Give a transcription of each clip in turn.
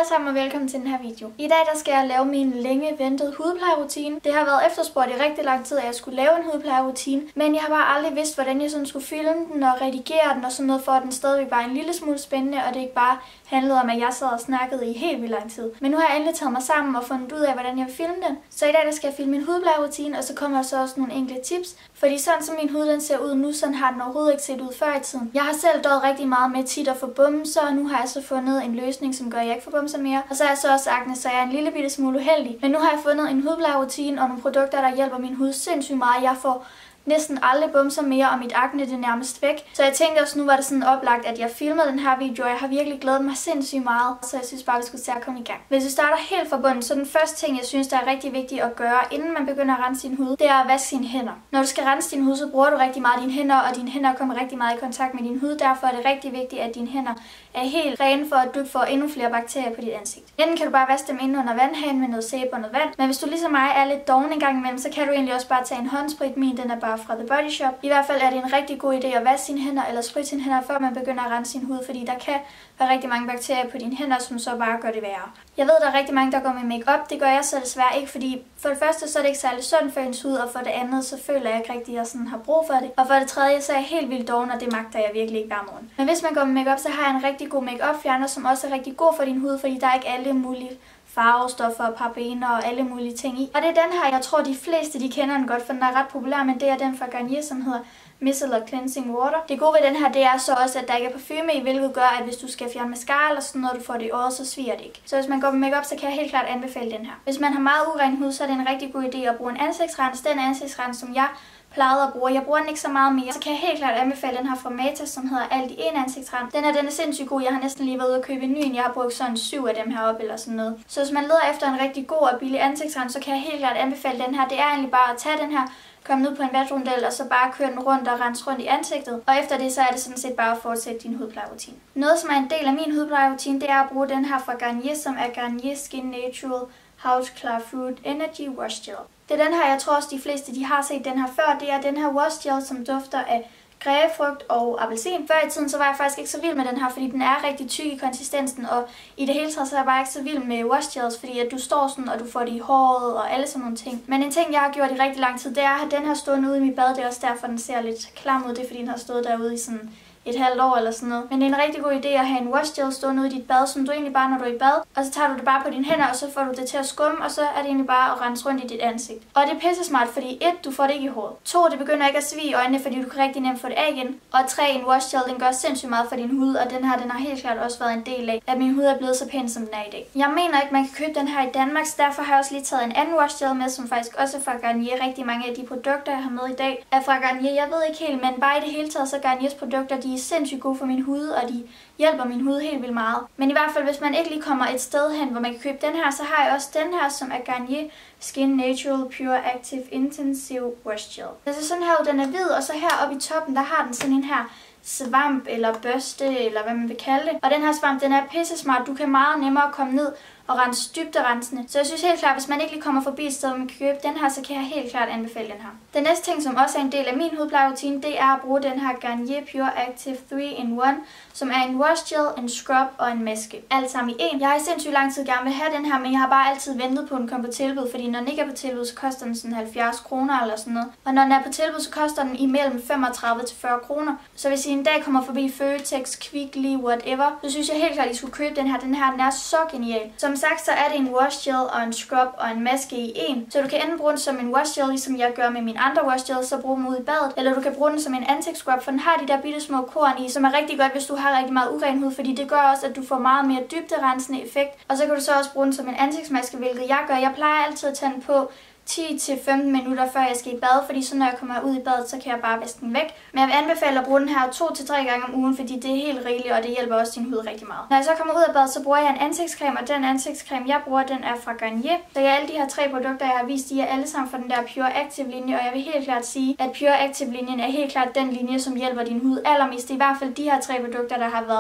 alle sammen og velkommen til den her video. I dag der skal jeg lave min længe ventede hudplejerutine. Det har været efterspurgt i rigtig lang tid, at jeg skulle lave en hudplejerutine, men jeg har bare aldrig vidst, hvordan jeg sådan skulle filme den og redigere den og sådan noget, for at den stadigvæk var en lille smule spændende, og det ikke bare handlede om, at jeg sad og snakkede i helt vildt lang tid. Men nu har jeg endelig taget mig sammen og fundet ud af, hvordan jeg vil filme den. Så i dag der skal jeg filme min hudplejerutine, og så kommer der så også nogle enkelte tips. Fordi sådan som min hud den ser ud nu, sådan har den overhovedet ikke set ud før i tiden. Jeg har selv døjet rigtig meget med tit at få bumser, og nu har jeg så fundet en løsning, som gør, at jeg ikke får bumser mere. Og så er jeg så også akne, så jeg er en lille bitte smule uheldig. Men nu har jeg fundet en hudplejerutine og nogle produkter, der hjælper min hud sindssygt meget. Jeg får næsten aldrig bumser mere, og mit akne det er nærmest væk. Så jeg tænkte også, nu var det sådan oplagt, at jeg filmede den her video, og jeg har virkelig glædet mig sindssygt meget. Så jeg synes bare, vi skulle se at komme i gang. Hvis vi starter helt fra bunden, så den første ting, jeg synes, der er rigtig vigtigt at gøre, inden man begynder at rense sin hud, det er at vaske sine hænder. Når du skal rense din hud, så bruger du rigtig meget dine hænder, og dine hænder kommer rigtig meget i kontakt med din hud. Derfor er det rigtig vigtigt, at dine hænder er helt rene, for at du ikke får endnu flere bakterier på dit ansigt. Enten kan du bare vaske dem inde under vandhanen med noget sæbe og noget vand, men hvis du ligesom mig er lidt doven en gang imellem, så kan du egentlig også bare tage en håndsprit. Min den er bare fra The Body Shop. I hvert fald er det en rigtig god idé at vaske sine hænder eller spritte sine hænder, før man begynder at rense sin hud, fordi der kan være rigtig mange bakterier på dine hænder, som så bare gør det værre. Jeg ved, der er rigtig mange, der går med make-up. Det gør jeg så desværre ikke, fordi for det første så er det ikke særlig sundt for ens hud, og for det andet så føler jeg ikke rigtig, at jeg sådan har brug for det. Og for det tredje så er jeg helt vildt doven, og det magter jeg virkelig ikke hver morgen. Men hvis man går med make-up, så har jeg en rigtig god make-up fjerner, som også er rigtig god for din hud, fordi der er ikke alle mulige farvestoffer og parabener og alle mulige ting i. Og det er den her, jeg tror de fleste de kender den godt, for den er ret populær, men det er den fra Garnier, som hedder Micellar Cleansing Water. Det gode ved den her, det er så også, at der ikke er parfume i, hvilket gør, at hvis du skal fjerne mascara eller sådan noget, du får det i øjet, så sviger det ikke. Så hvis man går med makeup, så kan jeg helt klart anbefale den her. Hvis man har meget uren hud, så er det en rigtig god idé at bruge en ansigtsrens. Den ansigtsrens, som jeg plejede at bruge. Jeg bruger den ikke så meget mere. Så kan jeg helt klart anbefale den her fra Matas, som hedder Alt i en ansigtsrens. Den er sindssygt god. Jeg har næsten lige været ude og købe en ny. Jeg har brugt sådan 7 af dem heroppe eller sådan noget. Så hvis man leder efter en rigtig god og billig ansigtsrens, så kan jeg helt klart anbefale den her. Det er egentlig bare at tage den her, komme ned på en vatrundel og så bare køre den rundt og rense rundt i ansigtet. Og efter det, så er det sådan set bare at fortsætte din hudplejerutine. Noget, som er en del af min hudplejerutine, det er at bruge den her fra Garnier, som er Garnier Skin Natural House Clarified Energy Wash Gel. Det er den her, jeg tror også de fleste de har set den her før. Det er den her wash gel, som dufter af grapefrugt og appelsin. Før i tiden så var jeg faktisk ikke så vild med den her, fordi den er rigtig tyk i konsistensen, og i det hele taget så er jeg bare ikke så vild med wash gels, fordi at du står sådan, og du får det i håret og alle sådan nogle ting. Men en ting, jeg har gjort i rigtig lang tid, det er at have den her stående ude i mit bad. Det er også derfor, den ser lidt klam ud. Det er fordi, den har stået derude i sådan et halvt år eller sådan noget. Men det er en rigtig god idé at have en wash gel stående ude i dit bad, som du egentlig bare, når du er i bad, og så tager du det bare på dine hænder, og så får du det til at skumme, og så er det egentlig bare at rense rundt i dit ansigt. Og det er pisse smart, fordi 1, du får det ikke i håret. 2, det begynder ikke at svie i øjnene, fordi du kan rigtig nemt få det af igen. Og 3, en wash gel, den gør sindssygt meget for din hud, og den her, den har helt klart også været en del af, at min hud er blevet så pæn, som den er i dag. Jeg mener ikke, man kan købe den her i Danmark, så derfor har jeg også lige taget en anden wash gel med, som faktisk også er fra Garnier. Rigtig mange af de produkter, jeg har med i dag, er fra Garnier. Jeg ved ikke helt, men bare i det hele taget, så Garniers produkter, de er sindssygt gode for min hud, og de hjælper min hud helt vildt meget. Men i hvert fald, hvis man ikke lige kommer et sted hen, hvor man kan købe den her, så har jeg også den her, som er Garnier Skin Natural Pure Active Intensive Wash Gel. Det er sådan her ud, den er hvid, og så her oppe i toppen, der har den sådan en her svamp eller børste, eller hvad man vil kalde det. Og den her svamp, den er pisse smart. Du kan meget nemmere komme ned og rense dybderensende. Så jeg synes helt klart, hvis man ikke lige kommer forbi et sted, hvor man kan købe den her, så kan jeg helt klart anbefale den her. Den næste ting, som også er en del af min hudplejerutine, det er at bruge den her Garnier Pure Active 3-in-1, som er en wash gel, en scrub og en maske. Alt sammen i en. Jeg har i sindssygt lang tid gerne vil have den her, men jeg har bare altid ventet på, at den kom på tilbud, fordi når den ikke er på tilbud, så koster den sådan 70 kroner eller sådan noget. Og når den er på tilbud, så koster den imellem 35 til 40 kroner. Så hvis I en dag kommer forbi Føtex, Kvickly, whatever, så synes jeg helt klart, at I skulle købe den her. Den er så genial. Som sagt, så er det en wash gel og en scrub og en maske i en. Så du kan enten bruge den som en wash gel, ligesom jeg gør med mine andre wash gels, så brug dem ud i badet. Eller du kan bruge den som en ansigtsscrub, for den har de der bitte små korn i, som er rigtig godt, hvis du har rigtig meget uren hud, fordi det gør også, at du får meget mere dybderensende effekt. Og så kan du så også bruge den som en ansigtsmaske, hvilket jeg gør. Jeg plejer altid at tage den på 10-15 minutter før jeg skal i bad, fordi så når jeg kommer ud i badet, så kan jeg bare vaske den væk. Men jeg vil anbefale at bruge den her 2-3 gange om ugen, fordi det er helt rigeligt, og det hjælper også din hud rigtig meget. Når jeg så kommer ud af badet, så bruger jeg en ansigtscreme, og den ansigtscreme, jeg bruger, den er fra Garnier. Så alle de her 3 produkter, jeg har vist, de er alle sammen fra den der Pure Active linje, og jeg vil helt klart sige, at Pure Active linjen er helt klart den linje, som hjælper din hud allermest. I hvert fald de her 3 produkter, der har været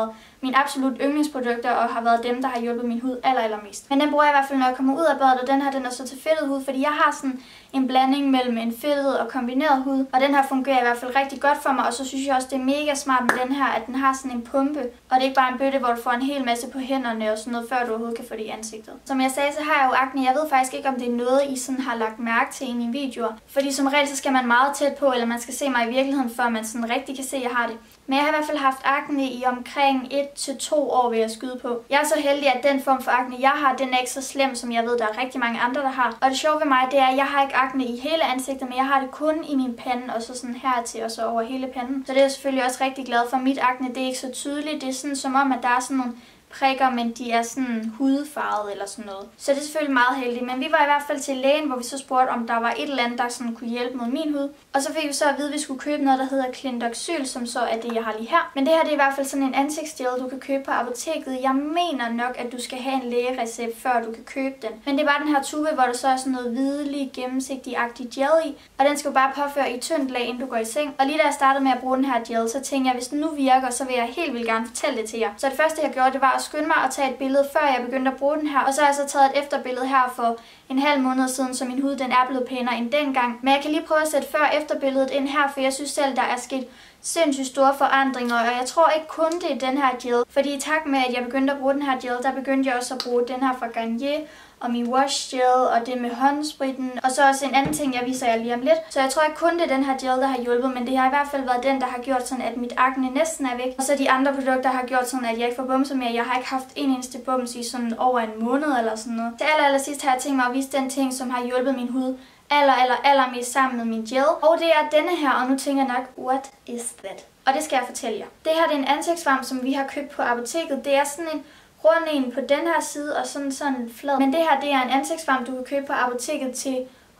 mine absolut yndlingsprodukter og har været dem, der har hjulpet min hud allermest. Men den bruger jeg i hvert fald, når jeg kommer ud af badet, og den her den er så til fedtet hud, fordi jeg har sådan en blanding mellem en fedtet og kombineret hud, og den her fungerer i hvert fald rigtig godt for mig, og så synes jeg også, det er mega smart med den her, at den har sådan en pumpe, og det er ikke bare en bøtte, hvor du får en hel masse på hænderne og sådan noget, før du overhovedet kan få det i ansigtet. Som jeg sagde, så har jeg jo akne. Jeg ved faktisk ikke, om det er noget, I sådan har lagt mærke til i mine videoer, fordi som regel så skal man meget tæt på, eller man skal se mig i virkeligheden, før man sådan rigtig kan se, at jeg har det. Men jeg har i hvert fald haft akne i omkring 1 til 2 år, vil jeg skyde på. Jeg er så heldig, at den form for akne, jeg har, den er ikke så slem, som jeg ved, der er rigtig mange andre, der har. Og det sjove ved mig, det er, at jeg har ikke akne i hele ansigtet, men jeg har det kun i min pande, og så sådan hertil, og så over hele panden. Så det er jeg selvfølgelig også rigtig glad for. Mit akne, det er ikke så tydeligt. Det er sådan som om, at der er sådan nogle prikker, men de er sådan hudfarvet eller sådan noget. Så det er selvfølgelig meget heldigt. Men vi var i hvert fald til lægen, hvor vi så spurgte, om der var et eller andet, der sådan kunne hjælpe mod min hud. Og så fik vi så at vide, at vi skulle købe noget, der hedder Clindoxyl, som så er det, jeg har lige her. Men det her det er i hvert fald sådan en ansigtsgel, du kan købe på apoteket. Jeg mener nok, at du skal have en lægerecept, før du kan købe den. Men det er bare den her tube, hvor der så er sådan noget hvidelig, gennemsigtig-agtig gel i. Og den skal du bare påføre i tyndt lag, inden du går i seng. Og lige da jeg startede med at bruge den her gel, så tænkte jeg, hvis den nu virker, så vil jeg helt vildt gerne fortælle det til jer. Så det første, jeg gjorde, det var at skynde mig at tage et billede, før jeg begyndte at bruge den her. Og så har jeg så taget et efterbillede her for en halv måned siden, så min hud den er blevet pænere end dengang. Men jeg kan lige prøve at sætte før efterbilledet ind her, for jeg synes selv, der er sket sindssygt store forandringer, og jeg tror ikke kun det er den her gel. Fordi i takt med, at jeg begyndte at bruge den her gel, der begyndte jeg også at bruge den her fra Garnier, og min wash gel, og det med håndspritten, og så også en anden ting, jeg viser jer lige om lidt. Så jeg tror ikke kun det er den her gel, der har hjulpet, men det har i hvert fald været den, der har gjort sådan, at mit akne næsten er væk. Og så de andre produkter har gjort sådan, at jeg ikke får bumser mere. Jeg har ikke haft en eneste bums i sådan over en måned eller sådan noget. Til allersidst har jeg tænkt mig at vise den ting, som har hjulpet min hud allermest sammen med min gel. Og det er denne her, og nu tænker jeg nok, what is that? Og det skal jeg fortælle jer. Det her det er en ansigtsvarme, som vi har købt på apoteket. Det er sådan en rund en på den her side og sådan flad. Men det her det er en ansigtsvarme, du kan købe på apoteket til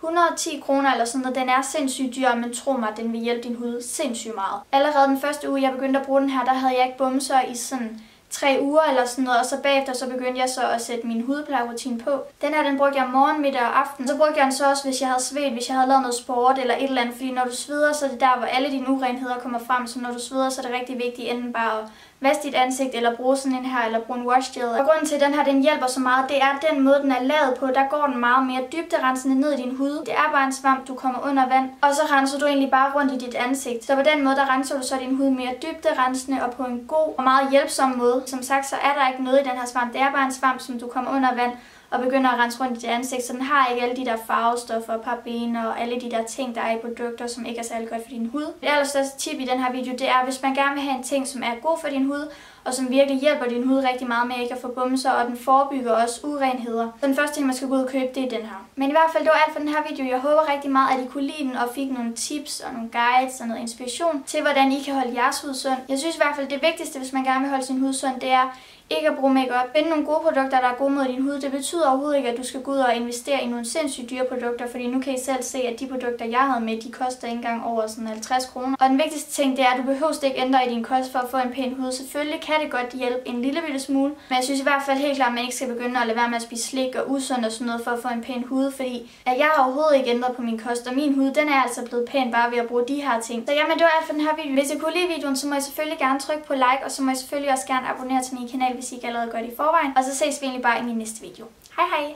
110 kroner eller sådan noget. Den er sindssygt dyr, men tro mig, den vil hjælpe din hud sindssygt meget. Allerede den første uge, jeg begyndte at bruge den her, der havde jeg ikke bumser i sådan 3 uger eller sådan noget, og så bagefter så begyndte jeg så at sætte min hudplejerutine på. Den her, den brugte jeg morgen, middag og aften. Så brugte jeg den så også, hvis jeg havde svedt, hvis jeg havde lavet noget sport eller et eller andet, fordi når du sveder, så er det der, hvor alle dine urenheder kommer frem, så når du sveder, så er det rigtig vigtigt enten bare at vaske dit ansigt, eller bruge sådan en her, eller bruge en wash gel. Og grunden til, at den her den hjælper så meget, det er den måde, den er lavet på. Der går den meget mere dybderensende ned i din hud. Det er bare en svamp, du kommer under vand, og så renser du egentlig bare rundt i dit ansigt. Så på den måde, der renser du så din hud mere dybderensende og på en god og meget hjælpsom måde. Som sagt, så er der ikke noget i den her svamp. Det er bare en svamp, som du kommer under vand og begynder at rense rundt i dit ansigt, så den har ikke alle de der farvestoffer, parabener og alle de der ting, der er i produkter, som ikke er særlig godt for din hud. Det allerstørste tip i den her video, det er, hvis man gerne vil have en ting, som er god for din hud, og som virkelig hjælper din hud rigtig meget med ikke at få bumser, og den forebygger også urenheder. Så den første ting, man skal gå ud og købe, det er den her. Men i hvert fald, det var alt for den her video. Jeg håber rigtig meget, at I kunne lide den og fik nogle tips og nogle guides og noget inspiration til, hvordan I kan holde jeres hud sund. Jeg synes i hvert fald, det vigtigste, hvis man gerne vil holde sin hud sund, det er ikke at bruge makeup. Finde nogle gode produkter, der er gode mod din hud. Det betyder overhovedet ikke, at du skal gå ud og investere i nogle sindssygt dyre produkter, fordi nu kan I selv se, at de produkter, jeg havde med, de koster ikke engang over sådan 50 kroner. Og den vigtigste ting, det er, at du behøver ikke ændre i din kost for at få en pæn hud. Selvfølgelig kan det godt hjælpe en lille bitte smule, men jeg synes i hvert fald helt klart, at man ikke skal begynde at lade være med at spise slik og usundt og sådan noget for at få en pæn hud, fordi at jeg har overhovedet ikke ændret på min kost, og min hud, den er altså blevet pæn bare ved at bruge de her ting. Så jamen, det var alt for den her video. Hvis I kunne lide videoen, så må I selvfølgelig gerne trykke på like, og så må I selvfølgelig også gerne abonnere til min kanal, hvis I ikke allerede gør det i forvejen. Og så ses vi egentlig bare i min næste video. Hej hej!